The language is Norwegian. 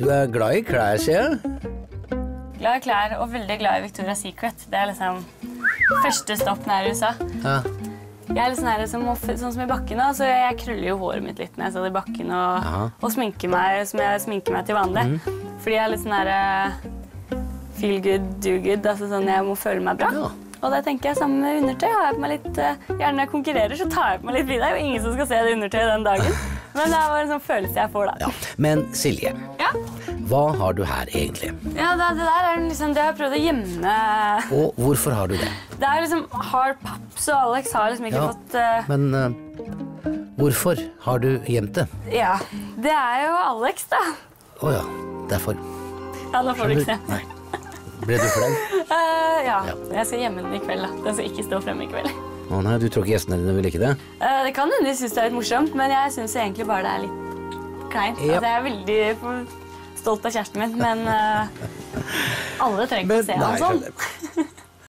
Du er glad i klær, ser jeg. Glad i klær og veldig glad i Victoria's Secret. Det er liksom første stopp nær USA. Ja. Jeg er litt sånn som i bakken nå, så jeg krøller jo håret mitt litt når jeg står i bakken og sminker meg som jeg sminker meg til vanlig. Fordi jeg er litt sånn her feel good, do good, altså sånn jeg må føle meg bra. Ja. Og det tenker jeg sammen med undertøy. Har jeg på meg litt, gjerne når jeg konkurrerer, så tar jeg på meg litt videre. Det er jo ingen som skal se det undertøyet den dagen. Men det er bare en sånn følelse jeg får da. Ja. Men Silje, Ja, hva har du her egentlig? ja det der er liksom det jeg har prøvd å gjemme. Og hvorfor har du det? Det er liksom hard papp, så Alex har liksom ikke fått... Men hvorfor har du gjemt det? Ja, det er jo Alex da. Åja, derfor. Ja, nå får du ikke se. Nei. Ble du flau? Ja, jeg skal gjemme den i kveld da. Den skal ikke stå fremme i kveld. Å nei, du tror ikke gjestene dine vil ikke det? Det kan hende de synes det er litt morsomt, men jeg synes egentlig bare det er litt kleint. Ja. Altså, jeg er veldig stolt av kjæresten min, men alle trenger ikke å se han sånn.